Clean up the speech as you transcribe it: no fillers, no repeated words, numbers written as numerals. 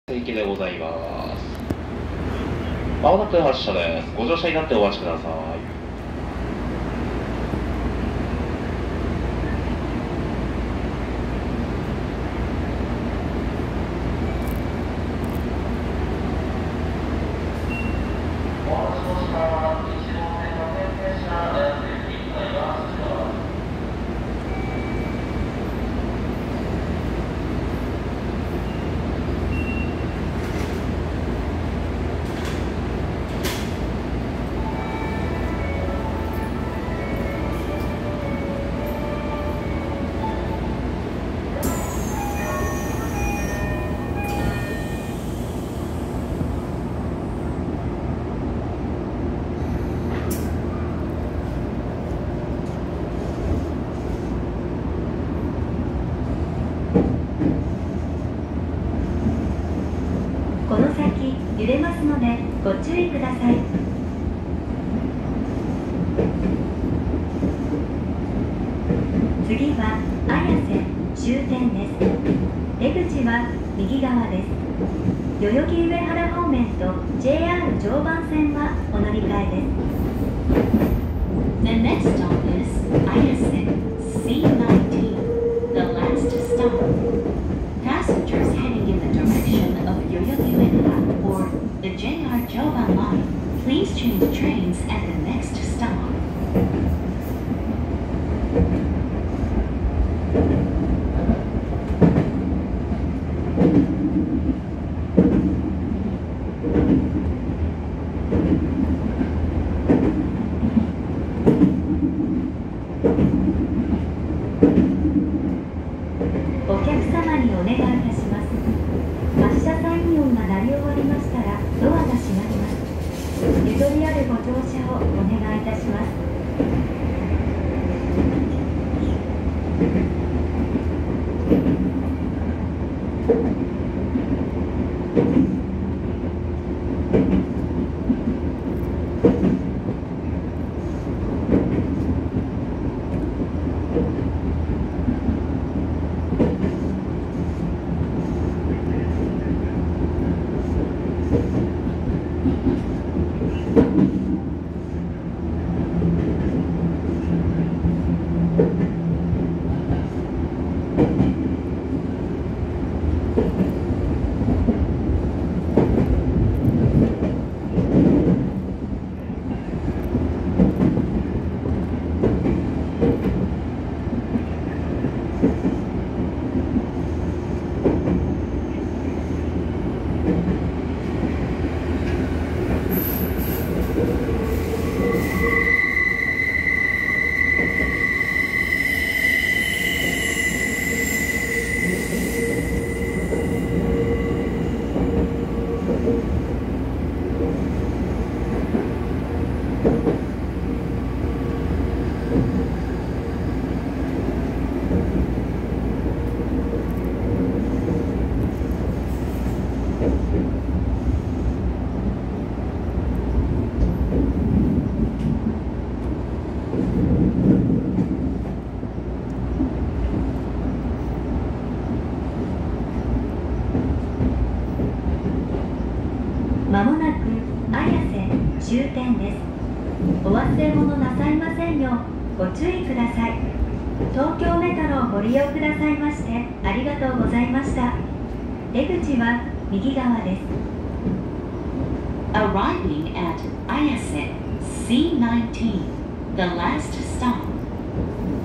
駅でございます。まもなく発車です。ご乗車になってお待ちください。 この先揺れますのでご注意ください。次は綾瀬終点です。出口は右側です。代々木上原方面と JR 常磐線はお乗り換えです。 The next stop is Ayase C19, the last stop. Passengers heading in the direction of Yoyogi Uehara or the JR Joban line, please change trains at the next stop. お客様にお願いいたします。発車サイン音が鳴り終わりましたらドアが閉まります。ゆとりあるご乗車をお願いいたします。まもなく綾瀬終点です。お忘れ物なさいませんようご注意ください。東京メトロをご利用くださいましてありがとうございました。出口は右側です。 Arriving at Ayase C19, the last stop.